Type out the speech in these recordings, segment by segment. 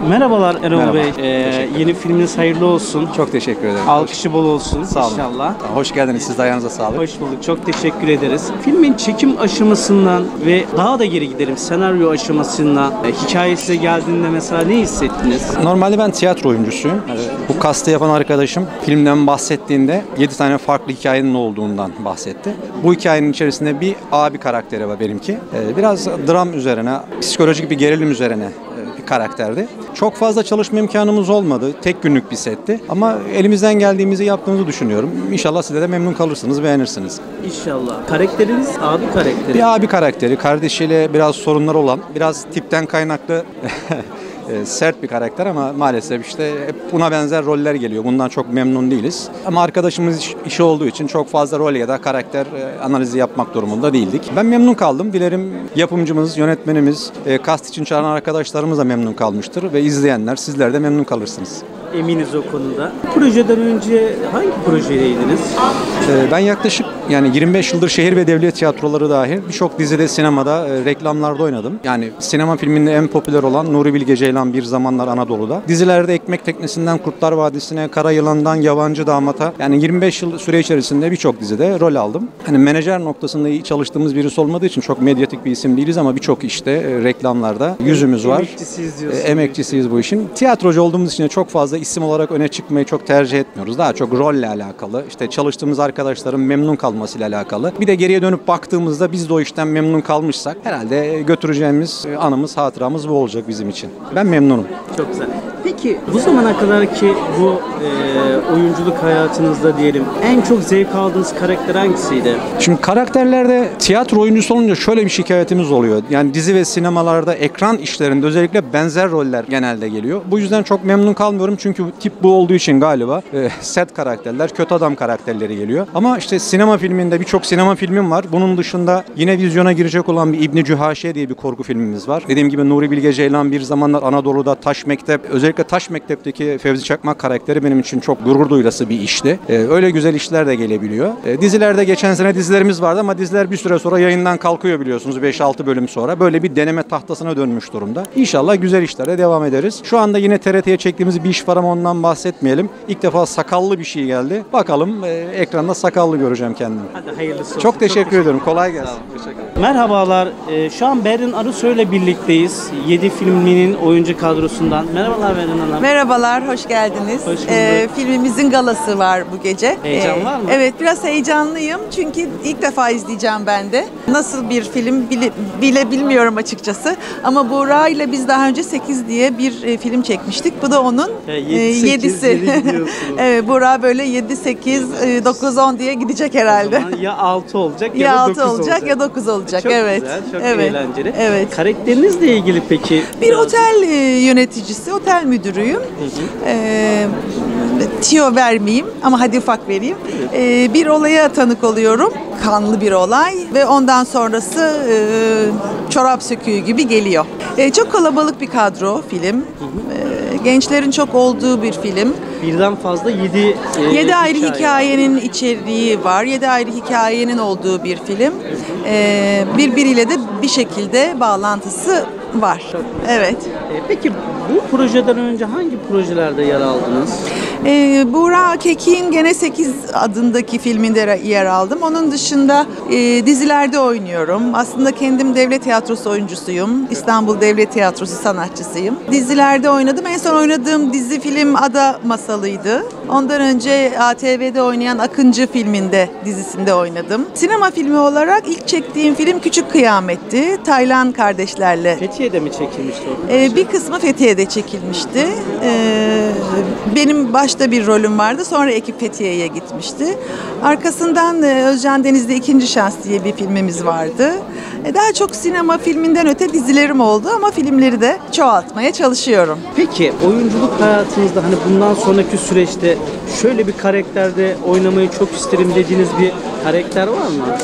Merhabalar Erol Merhaba. Bey. Yeni filminiz hayırlı olsun. Çok teşekkür ederim. Alkışı bol olsun Sağ olun. inşallah. Hoş geldiniz. Siz de ayağınıza sağlık. Hoş bulduk. Çok teşekkür ederiz. Filmin çekim aşamasından ve daha da geri gidelim. Senaryo aşamasından, hikayesine geldiğinde mesela ne hissettiniz? Normalde ben tiyatro oyuncusuyum. Bu kastı yapan arkadaşım filmden bahsettiğinde 7 tane farklı hikayenin olduğundan bahsetti. Bu hikayenin içerisinde bir abi karakteri var benimki. Biraz dram üzerine, psikolojik bir gerilim üzerine bir karakterdi. Çok fazla çalışma imkanımız olmadı. Tek günlük bir setti. Ama elimizden geldiğimizi yaptığımızı düşünüyorum. İnşallah siz de memnun kalırsınız, beğenirsiniz. İnşallah. Karakteriniz abi karakteri. Bir abi karakteri, kardeşiyle biraz sorunları olan, biraz tipten kaynaklı sert bir karakter ama maalesef işte hep buna benzer roller geliyor. Bundan çok memnun değiliz. Ama arkadaşımız işi olduğu için çok fazla rol ya da karakter analizi yapmak durumunda değildik. Ben memnun kaldım. Dilerim yapımcımız, yönetmenimiz, kast için çağıran arkadaşlarımız da memnun kalmıştır ve izleyenler, sizler de memnun kalırsınız. Eminiz o konuda. Projeden önce hangi projedeydiniz? Ben yaklaşık 25 yıldır şehir ve devlet tiyatroları dahil birçok dizide, sinemada, reklamlarda oynadım. Yani sinema filminde en popüler olan Nuri Bilge Ceylan Bir Zamanlar Anadolu'da. Dizilerde Ekmek Teknesi'nden Kurtlar Vadisi'ne, Kara Yılan'dan Yabancı Damat'a 25 yıl süre içerisinde birçok dizide rol aldım. Menajer noktasında iyi çalıştığımız birisi olmadığı için çok medyatik bir isim değiliz ama birçok işte reklamlarda yüzümüz var. Emekçisiyiz diyorsunuz. Emekçisiyiz bu işin. Tiyatrocu olduğumuz için çok fazla isim olarak öne çıkmayı çok tercih etmiyoruz. Daha çok rolle alakalı, işte çalıştığımız arkadaşların memnun kalmasıyla alakalı. Bir de geriye dönüp baktığımızda biz de o işten memnun kalmışsak herhalde götüreceğimiz anımız, hatıramız bu olacak bizim için. Ben memnunum. Çok güzel. Peki bu zamana kadar ki bu oyunculuk hayatınızda diyelim en çok zevk aldığınız karakter hangisiydi? Şimdi karakterlerde tiyatro oyuncusu olunca şöyle bir şikayetimiz oluyor. Yani dizi ve sinemalarda, ekran işlerinde özellikle benzer roller genelde geliyor. Bu yüzden çok memnun kalmıyorum çünkü tip bu olduğu için galiba sert karakterler, kötü adam karakterleri geliyor. Ama işte sinema filminde birçok sinema filmim var. Bunun dışında yine vizyona girecek olan bir İbn Cühaşe diye bir korku filmimiz var. Dediğim gibi Nuri Bilge Ceylan Bir Zamanlar Anadolu'da, Taş Mektep, özellikle Taş Mektep'teki Fevzi Çakmak karakteri benim için çok gurur duyulası bir işti. Öyle güzel işler de gelebiliyor. Dizilerde geçen sene dizilerimiz vardı ama diziler bir süre sonra yayından kalkıyor biliyorsunuz 5-6 bölüm sonra. Böyle bir deneme tahtasına dönmüş durumda. İnşallah güzel işlere devam ederiz. Şu anda yine TRT'ye çektiğimiz bir iş var ama ondan bahsetmeyelim. İlk defa sakallı bir şey geldi. Bakalım ekranda sakallı göreceğim kendimi. Hadi hayırlısı olsun. Çok teşekkür ediyorum. Kolay gelsin. Merhabalar. Şu an Berrin Arısoy ile birlikteyiz. 7 filminin oyuncu kadrosundan. Merhabalar Berrin Hanım. Merhabalar, hoş geldiniz. Hoş bulduk. Filmimizin galası var bu gece. Heyecan var mı? Evet, biraz heyecanlıyım çünkü ilk defa izleyeceğim ben de. Nasıl bir film bile bilmiyorum açıkçası. Ama Buğra ile biz daha önce 8 diye bir film çekmiştik. Bu da onun 7'si. Evet, Buğra böyle 7, 8, 9, 10 diye gidecek herhalde. Ya 6 olacak ya, Ya da 6 9 olacak ya 9 olacak. Çok evet. güzel, çok evet. eğlenceli. Evet. Karakterinizle ilgili peki? Bir otel yöneticisi, otel müdürüyüm. Tiyo vermeyeyim ama hadi ufak vereyim. Bir olaya tanık oluyorum. Kanlı bir olay ve ondan sonrası çorap söküğü gibi geliyor. Çok kalabalık bir kadro film. Gençlerin çok olduğu bir film. Birden fazla 7 ayrı hikayenin içeriği var. 7 ayrı hikayenin olduğu bir film. Birbiriyle de bir şekilde bağlantısı var. Evet. Peki bu projeden önce hangi projelerde yer aldınız? Buğra Kekik'in Gene 8 adındaki filminde yer aldım. Onun dışında dizilerde oynuyorum. Aslında kendim devlet tiyatrosu oyuncusuyum. İstanbul Devlet Tiyatrosu sanatçısıyım. Dizilerde oynadım. En son oynadığım dizi film Ada Masalı'ydı. Ondan önce ATV'de oynayan Akıncı filminde, dizisinde oynadım. Sinema filmi olarak ilk çektiğim film Küçük Kıyamet'ti. Taylan kardeşlerle. Fethiye'de mi çekilmişti o? Bir kısmı Fethiye'de çekilmişti. Benim başta bir rolüm vardı. Sonra ekip Fethiye'ye gitmişti. Arkasından Özcan Deniz'de İkinci Şans diye bir filmimiz vardı. Daha çok sinema filminden öte dizilerim oldu ama filmleri de çoğaltmaya çalışıyorum. Peki oyunculuk hayatınızda hani bundan sonraki süreçte şöyle bir karakterde oynamayı çok isterim dediğiniz bir karakter var mı?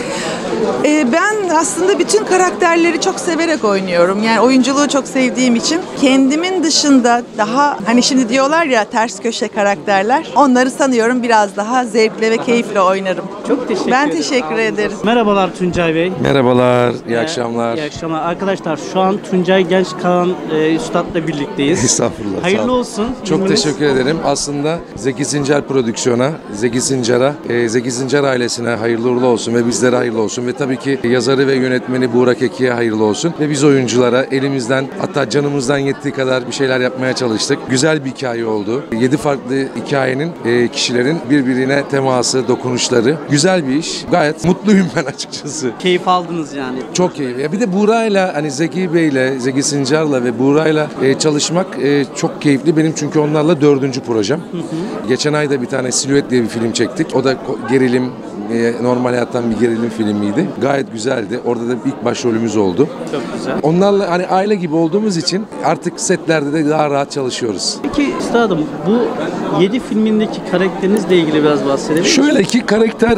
Ben aslında bütün karakterleri çok severek oynuyorum. Yani oyunculuğu çok sevdiğim için kendimin dışında daha hani şimdi diyorlar ya ters köşe karakterler. Onları sanıyorum biraz daha zevkle ve keyifle oynarım. Çok teşekkür Ben ederim. teşekkür ederim. Merhabalar Tuncay Bey. Merhabalar, iyi akşamlar. İyi akşamlar. Arkadaşlar şu an Tuncay Gençkalan Üstad'la birlikteyiz. Estağfurullah. sağ Hayırlı olun. olsun. Çok İzniniz. teşekkür ederim. Aslında Zeki Sincar Prodüksiyon'a, Zeki Sincar'a, Zeki Sincar ailesine hayırlı uğurlu olsun ve bizlere hayırlı olsun. Ve tabii ki yazarı ve yönetmeni Buğra Keki'ye hayırlı olsun. Ve biz oyunculara elimizden hatta canımızdan yettiği kadar bir şeyler yapmaya çalıştık. Güzel bir hikaye oldu. 7 farklı hikayenin, kişilerin birbirine teması, dokunuşları. Güzel bir iş. Gayet mutluyum ben açıkçası. Keyif aldınız yani. Çok keyifli. Ya bir de Buğra'yla hani Zeki Bey'le, Zeki Sincar'la ve Buğra'yla çalışmak çok keyifli. Benim çünkü onlarla 4. projem. Geçen ay da bir tane Silüet diye bir film çektik. O da gerilim, normal hayattan bir gerilim filmiydi. Gayet güzeldi. Orada da ilk başrolümüz oldu. Çok güzel. Onlarla hani aile gibi olduğumuz için artık setlerde de daha rahat çalışıyoruz. Peki üstadım bu 7 filmindeki karakterinizle ilgili biraz bahsedebilir misiniz? Şöyle ki karakter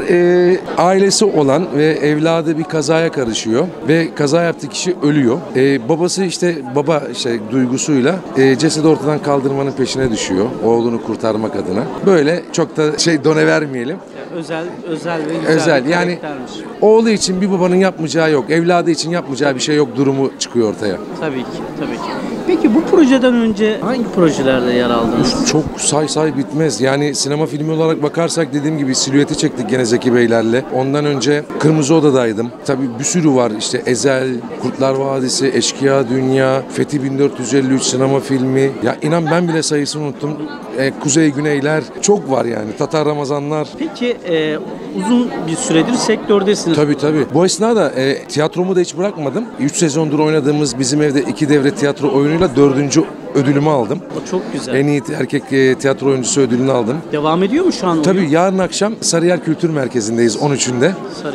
ailesi olan ve evladı bir kazaya karışıyor ve kaza yaptığı kişi ölüyor. Babası işte duygusuyla cesedi ortadan kaldırmanın peşine düşüyor. Oğlunu kurtarmak adına. Böyle çok da done vermeyelim. Özel ve güzel Özel bir yani karaktermiş. oğlu için bir babanın yapmayacağı yok. Evladı için yapmayacağı bir şey yok durumu çıkıyor ortaya. Tabii ki. Peki bu projeden önce hangi projelerde yer aldınız? Çok say bitmez. Yani sinema filmi olarak bakarsak dediğim gibi Silüet'i çektik gene Zeki Beylerle. Ondan önce Kırmızı Oda'daydım. Tabii bir sürü var işte Ezel, Kurtlar Vadisi, Eşkıya Dünya, Fethi 1453 sinema filmi. Ya inan ben bile sayısını unuttum. Kuzey Güneyler çok var yani. Tatar Ramazanlar. Peki uzun bir süredir sektördesiniz. Tabii. Bu esnada tiyatromu da hiç bırakmadım. 3 sezondur oynadığımız Bizim Evde 2 Devre tiyatro oyunuyla 4. ödülümü aldım. O çok güzel. En iyi erkek tiyatro oyuncusu ödülünü aldım. Devam ediyor mu şu an? Tabii yarın akşam Sarıyer Kültür Merkezi'ndeyiz 13'ünde.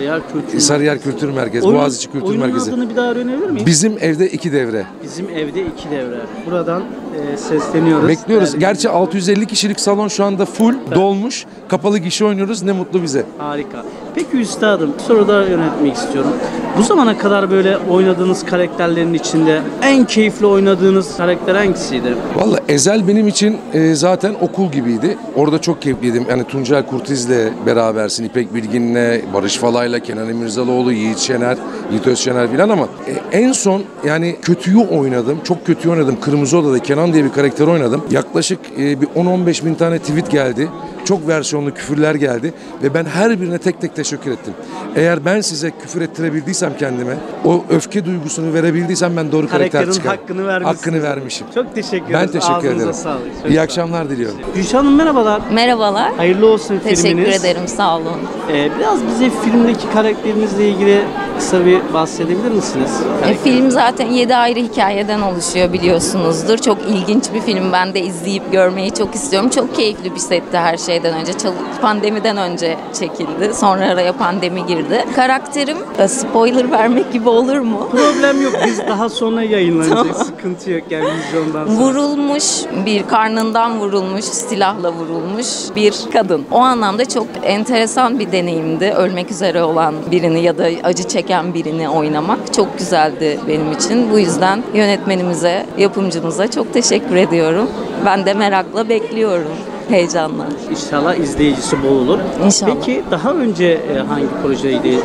Sarıyer Kültür Merkezi, Boğaziçi Kültür Merkezi. Oyunun adını bir daha öğrenebilir miyiz? Bizim Evde 2 Devre. Bizim Evde 2 Devre. Buradan sesleniyoruz. Bekliyoruz. Gerçi 650 kişilik salon şu anda full dolmuş. Kapalı gişe oynuyoruz. Ne mutlu bize. Harika. Peki üstadım, soru daha yönetmek istiyorum. Bu zamana kadar böyle oynadığınız karakterlerin içinde en keyifli oynadığınız karakter hangisiydi? Vallahi Ezel benim için zaten okul gibiydi. Orada çok keyifliydim. Yani Tuncel Kurtiz'le berabersin. İpek Bilgin'le, Barış Falay'la, Kenan İmirzalıoğlu, Yiğit Özşener filan ama en son yani kötüyü oynadım. Çok kötü oynadım. Kırmızı Oda'da Kenan diye bir karakter oynadım. Yaklaşık bir 10-15 bin tane tweet geldi. Çok versiyonlu küfürler geldi ve ben her birine tek tek teşekkür ettim. Eğer ben size küfür ettirebildiysem kendime, o öfke duygusunu verebildiysem ben doğru karakter çıkarım. Hakkını vermişim. Çok teşekkür ederim. Ben teşekkür Ağzınıza ederim. sağlık. Çok İyi sağ akşamlar diliyorum. Gülşah Hanım merhabalar. Merhabalar. Hayırlı olsun filminiz. Teşekkür ederim, sağ olun. Biraz bize filmdeki karakterinizle ilgili kısa bir bahsedebilir misiniz? Film zaten 7 ayrı hikayeden oluşuyor biliyorsunuzdur. Çok ilginç bir film. Ben de izleyip görmeyi çok istiyorum. Çok keyifli bir setti her şeyden önce. Pandemiden önce çekildi. Sonra araya pandemi girdi. Karakterim, spoiler vermek gibi olur mu? Problem yok. Biz daha sonra yayınlanacak. Sıkıntı yok yani vizyondan sonra. Vurulmuş, karnından vurulmuş, silahla vurulmuş bir kadın. O anlamda çok enteresan bir deneyimdi. Ölmek üzere olan birini ya da acı çeken birini oynamak çok güzeldi benim için. Bu yüzden yönetmenimize, yapımcımıza çok teşekkür ediyorum. Ben de merakla bekliyorum. Heyecanla. İnşallah izleyicisi bol olur. İnşallah. Peki daha önce hangi projeydiniz?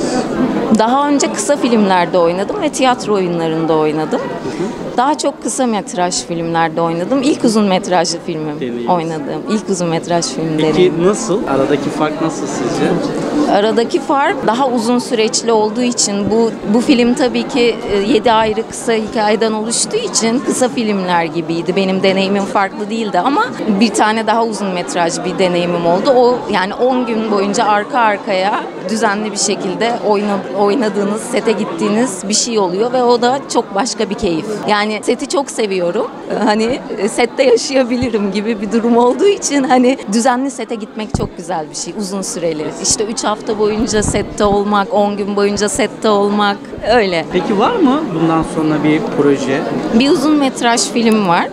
Daha önce kısa filmlerde oynadım ve tiyatro oyunlarında oynadım. Daha çok kısa metraj filmlerde oynadım. İlk uzun metrajlı filmim oynadığım. İlk uzun metraj filmlerim. Peki nasıl? Aradaki fark nasıl sizce? Aradaki fark daha uzun süreçli olduğu için bu film tabii ki 7 ayrı kısa hikayeden oluştuğu için kısa filmler gibiydi. Benim deneyimim farklı değildi ama bir tane daha uzun metraj bir deneyimim oldu. O yani 10 gün boyunca arka arkaya düzenli bir şekilde oynadığınız, sete gittiğiniz bir şey oluyor ve o da çok başka bir keyif. Yani seti çok seviyorum. Hani sette yaşayabilirim gibi bir durum olduğu için hani düzenli sete gitmek çok güzel bir şey. Uzun süreli. İşte 3 hafta boyunca sette olmak, 10 gün boyunca sette olmak öyle. Peki var mı bundan sonra bir proje? Bir uzun metraj film var.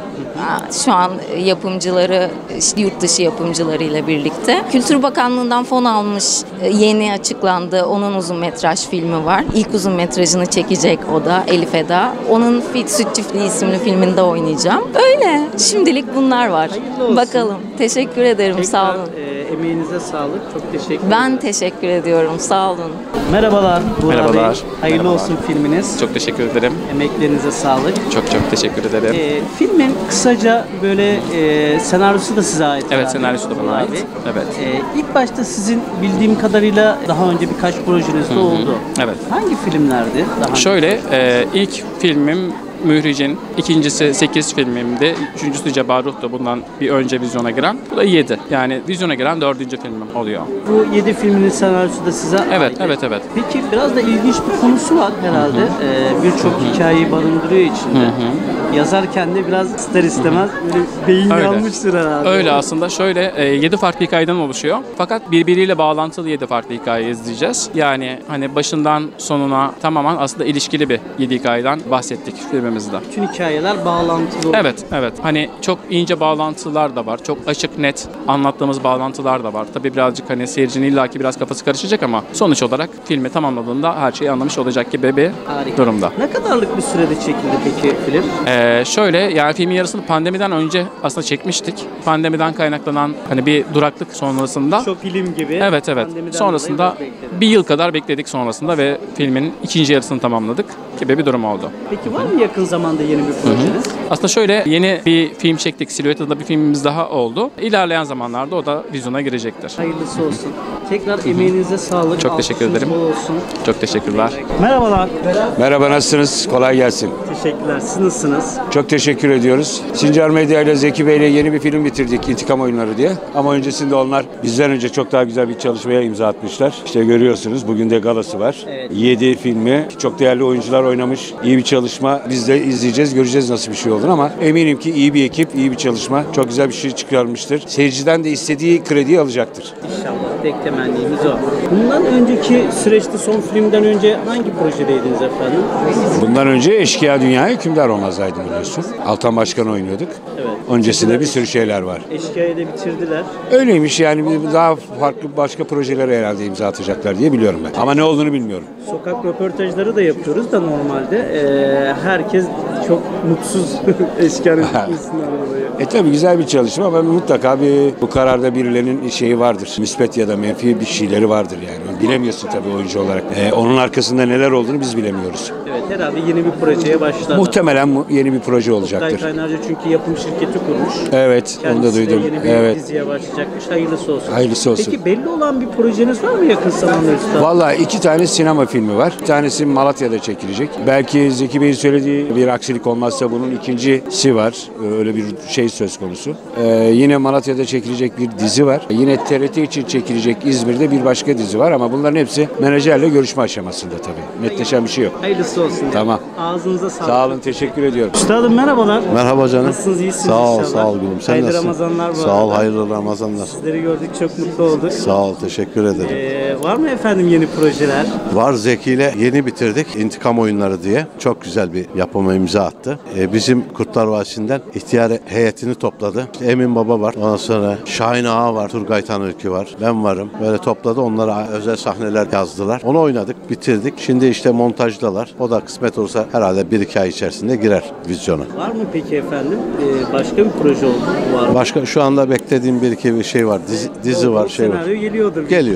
Şu an yapımcıları, işte yurt dışı yapımcılarıyla birlikte. Kültür Bakanlığı'ndan fon almış, yeni açıklandı. Onun uzun metraj filmi var. İlk uzun metrajını çekecek o da, Elif Eda. Onun Süt Çiftliği isimli filminde oynayacağım. Öyle. Şimdilik bunlar var. Olsun. Bakalım. Teşekkür ederim. Sağ olun. Emeğinize sağlık. Çok teşekkür ederim. Ben teşekkür ediyorum. Sağ olun. Merhabalar. Buğra Merhabalar. Bey. Hayırlı Merhabalar. olsun filminiz. Çok teşekkür ederim. Emeklerinize sağlık. Çok teşekkür ederim. Filmin kısaca böyle senaryosu da size ait. Evet, herhalde, senaryosu da bana Buğra ait. Bey. Evet. İlk başta sizin bildiğim kadarıyla daha önce birkaç projeniz de oldu. Evet. Hangi filmlerdi? Daha önce? Şöyle, ilk filmim Mühricin, ikincisi 8 filmimdi, üçüncüsü Cebarruh'tu bundan bir önce vizyona giren. Bu da 7. Yani vizyona giren 4. filmim oluyor. Bu 7 filmin senaryosu da size ait. Evet. Peki biraz da ilginç bir konusu var herhalde. Birçok hikayeyi barındırıyor içinde. Yazarken de biraz ister istemez böyle beyin Öyle. yanmıştır herhalde. Öyle aslında şöyle 7 farklı hikayeden oluşuyor. Fakat birbiriyle bağlantılı 7 farklı hikaye izleyeceğiz. Yani hani başından sonuna tamamen aslında ilişkili bir 7 hikayeden bahsettik filmimizde. Bütün hikayeler bağlantılı. Evet. Hani çok ince bağlantılar da var. Çok açık, net anlattığımız bağlantılar da var. Tabii birazcık hani seyircinin illaki biraz kafası karışacak ama sonuç olarak filmi tamamladığında her şeyi anlamış olacak gibi bir Harika. durumda. Ne kadarlık bir sürede çekildi peki film? Şöyle yani filmin yarısını pandemiden önce aslında çekmiştik. Pandemiden kaynaklanan hani bir duraklık sonrasında. Çok film gibi. Evet. Pandemiden Sonrasında dolayı biraz bekledim. bir yıl kadar bekledik sonrasında ve filmin ikinci yarısını tamamladık gibi bir durum oldu. Peki var mı yakın zamanda yeni bir projeniz? Aslında şöyle yeni bir film çektik. Silüet adında bir filmimiz daha oldu. İlerleyen zamanlarda o da vizyona girecektir. Hayırlısı olsun. Tekrar emeğinize sağlık. Çok teşekkür Alkışınız ederim. bol olsun. Çok teşekkürler. Merhabalar. Merhaba, nasılsınız? Kolay gelsin. Teşekkürler. Siz nasılsınız? Çok teşekkür ediyoruz. Sincar Medya ile Zeki Bey ile yeni bir film bitirdik, İntikam Oyunları diye. Ama öncesinde onlar bizden önce çok daha güzel bir çalışmaya imza atmışlar. İşte görüyorsunuz, bugün de galası var. Evet. 7 filmi, çok değerli oyuncular oynamış. İyi bir çalışma. Biz de izleyeceğiz, göreceğiz nasıl bir şey olur ama eminim ki iyi bir ekip, iyi bir çalışma. Çok güzel bir şey çıkarmıştır. Seyirciden de istediği krediyi alacaktır. İnşallah. Tek temennimiz o. Bundan önceki süreçte son filmden önce hangi projedeydiniz efendim? Bundan önce Eşkıya Dünya Hükümdar Olmaz'daydım biliyorsun. Altan Başkan oynuyorduk. Evet. Öncesinde bir sürü şeyler var. Eşkıya'yı da bitirdiler. Öyleymiş yani daha farklı başka projelere herhalde imza atacaklar diye biliyorum ben. Ama ne olduğunu bilmiyorum. Sokak röportajları da yapıyoruz da normalde. Herkes çok mutsuz Eşkıya'nın bitmesinden dolayı. Tabii güzel bir çalışma ama mutlaka bu kararda birilerinin şeyi vardır. Müspet ya da menfi bir şeyleri vardır yani. Bilemiyorsun tabii oyuncu olarak. Onun arkasında neler olduğunu biz bilemiyoruz. Evet, herhalde yeni bir projeye başladı. Muhtemelen yeni bir proje Oktay olacaktır. Kaynarca çünkü yapım şirketi kurmuş. Evet, onu da Kendisi de duydum. yeni bir Evet. diziye başlayacakmış. Hayırlısı olsun. Hayırlısı olsun. Peki belli olan bir projeniz var mı yakın zamanda üstad? Vallahi 2 tane sinema filmi var. Bir tanesi Malatya'da çekilecek. Belki Zeki Bey'in söylediği bir aksilik olmazsa bunun ikincisi var. Öyle bir şey söz konusu. Yine Malatya'da çekilecek bir dizi var. Yine TRT için çekilecek İzmir'de bir başka dizi var ama bunların hepsi menajerle görüşme aşamasında tabii. Netleşen bir şey yok. Hayırlısı olsun. Tamam. Ağzınıza sağlık. Sağ olun, teşekkür ediyorum. Üstadım merhabalar. Merhaba canım. Nasılsınız? İyisiniz Sağ ol, inşallah. sağ ol gülüm. Sen Hayırlı nasılsın? Ramazanlar bu Sağ ol, arada. hayırlı Ramazanlar. Sizleri gördük, çok mutlu olduk. Sağ ol, teşekkür ederim. Var mı efendim yeni projeler? Var, Zeki ile yeni bitirdik. İntikam Oyunları diye. Çok güzel bir yapıma imza attı. Bizim Kurtlar Vadisi'nden ihtiyar heyetini topladı. İşte Emin Baba var. Ondan sonra Şahin Ağa var. Turgay Tanırki var. Ben varım. Böyle topladı. Onlara özel sahneler yazdılar. Onu oynadık, bitirdik. Şimdi işte montajdalar. O da kısmet olursa herhalde 1-2 ay içerisinde girer vizyona. Var mı peki efendim? Başka bir proje var mı? Başka şu anda beklediğim 1-2 bir şey var. Dizi var, şey var. Senaryo geliyordur. Geliyor.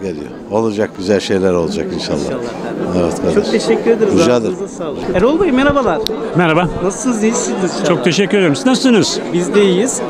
Olacak, güzel şeyler olacak inşallah. İnşallah efendim. Evet Çok kardeşim. teşekkür ederiz. Rica Ağzınıza ederim. sağlık. Erol Bey merhabalar. Merhaba. Nasılsınız? İyisiniz inşallah. Çok teşekkür ederim. Siz nasılsınız? Biz de iyiyiz.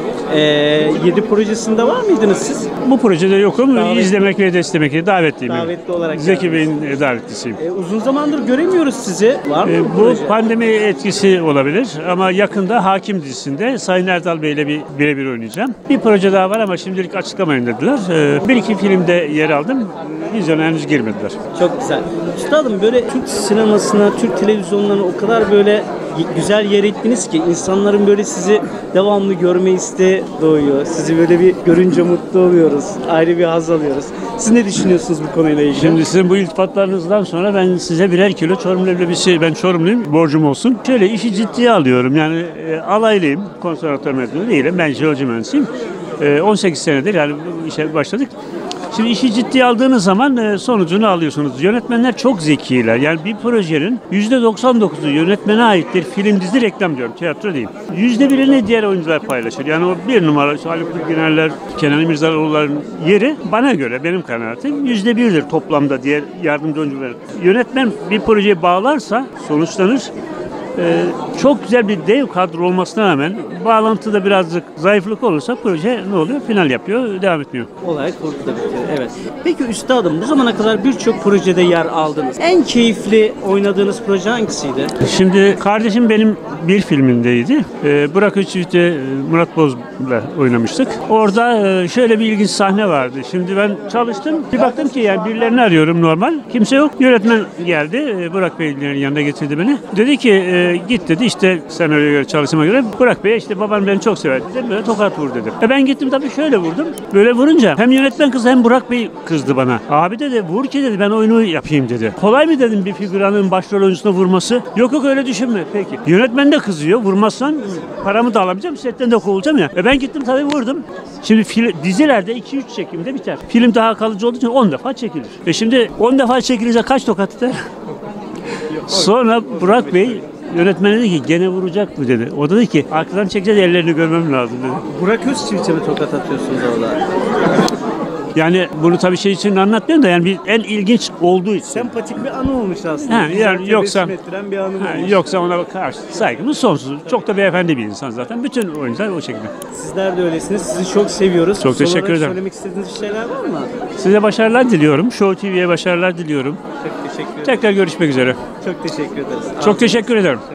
7 projesinde var mıydınız siz? Bu projede yokum. Davet- İzlemek ve desteklemekle davetliyim. Davetli olarak Zeki geldiniz. Bey'in davetlisiyim. Uzun zamandır göremiyoruz sizi. Var mı bu Bu proje? pandemi etkisi olabilir ama yakında Hakim dizisinde Sayın Erdal Bey ile birebir oynayacağım. Bir proje daha var ama şimdilik açıklamayın dediler. Bir iki filmde yer aldım. Vizyona henüz girmediler. Çok güzel. Üstadım böyle Türk sinemasına, Türk televizyonlarına o kadar böyle güzel yer ettiniz ki insanların böyle sizi devamlı görme isteği doğuyor. Sizi böyle bir görünce mutlu oluyoruz. Ayrı bir haz alıyoruz. Siz ne düşünüyorsunuz bu konuyla ilgili? Şimdi sizin bu iltifatlarınızdan sonra ben size birer kilo Çorum leblebisi, ben Çorumluyum, borcum olsun. Şöyle işi ciddiye alıyorum. Yani alaylıyım, konservatör mezunu değilim. Ben jeoloji mühendisiyim. 18 senedir yani bu işe başladık. Şimdi işi ciddiye aldığınız zaman sonucunu alıyorsunuz. Yönetmenler çok zekiler. Yani bir projenin %99'u yönetmene aittir. Film, dizi, reklam diyorum. Tiyatro değil. %1'ini diğer oyuncular paylaşır. Yani o bir numara Haluk Bilginerler, Kenan İmirzalıoğulların yeri bana göre, benim kanaatim %1'dir toplamda diğer yardımcı oyuncuların. Yönetmen bir projeye bağlarsa sonuçlanır. Çok güzel bir dev kadro olmasına rağmen bağlantıda birazcık zayıflık olursa proje ne oluyor? Final yapıyor, devam etmiyor. Olay kurtuldu bitiyor. Evet. Peki üstadım bu zamana kadar birçok projede yer aldınız. En keyifli oynadığınız proje hangisiydi? Şimdi kardeşim benim bir filmindeydi. Burak Özçivit'le Murat Boz'la oynamıştık. Orada şöyle bir ilginç sahne vardı. Şimdi ben çalıştım. Bir baktım ki yani birilerini arıyorum normal. Kimse yok. Yönetmen geldi. Burak Bey'lerin yanına getirdi beni. Dedi ki git dedi işte senaryoya göre çalışıma göre Burak Bey işte baban beni çok sever dedi. Böyle tokat vur dedi. Ben gittim tabii şöyle vurdum. Böyle vurunca hem yönetmen kızdı hem Burak Bey kızdı bana. Abi dedi vur ki dedi ben oyunu yapayım dedi. Kolay mı dedim bir figüranın başrol oyuncusuna vurması? Yok yok öyle düşünme. Peki. Yönetmen de kızıyor. Vurmazsan paramı da alamayacağım. Setten de kovulacağım ya. Ben gittim tabii vurdum. Şimdi dizilerde 2-3 çekimde biter. Film daha kalıcı olduğu için 10 defa çekilir. Şimdi 10 defa çekilince kaç tokat eder? Sonra Burak Bey yönetmen dedi ki gene vuracak mı dedi. O da dedi ki arkadan çekeceğiz ellerini görmem lazım dedi. Burak Özçivit'e mi tokat atıyorsunuz orada? Yani bunu tabii şey için anlatmıyorum da yani bir en ilginç olduğu için. Sempatik bir anı olmuş aslında. Yani yoksa bir anı olmuş. yoksa ona karşı saygımız sonsuz. Çok da beyefendi bir insan zaten. Bütün oyuncular o şekilde. Sizler de öylesiniz. Sizi çok seviyoruz. Çok teşekkür Son olarak ederim. Söylemek istediğiniz şeyler var mı? Size başarılar diliyorum. Show TV'ye başarılar diliyorum. Çok teşekkür ederim. Tekrar görüşmek üzere. Çok teşekkür ederiz. Çok teşekkür ederim.